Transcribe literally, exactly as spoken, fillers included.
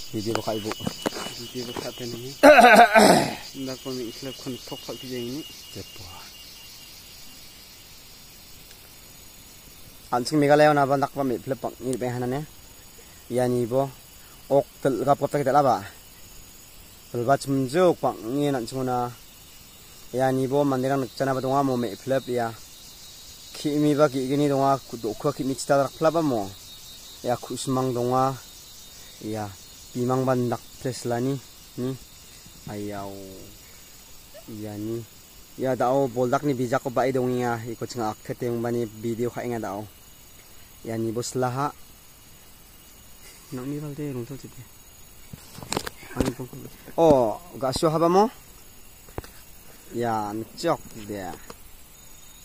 video buka ibu. Video buka ini. Ndak ko mi klub kon tok fak pije ini. Cepo. Ansing Meghalaya na bandak pa mi klub pang ni behanan ya. Yani bo ok tel gap gap kita laba. Pelbat menjuk pang ni nak cuna. Yani bo mandirang nakcana ba donga mo mi klub ya. Ki mi ba ki gini donga ku do ko ki mi cita rak klub mo. Ya ku semang donga. Ya bimang bandak place lani ni ayaw iya ni ya dao boldak ni bijak ko ba idong ya ikot nga aktet yung bani video ka nga dao ya ni bos laha nang ni balde rung tol tite oh gasyo haba mo ya nchok dia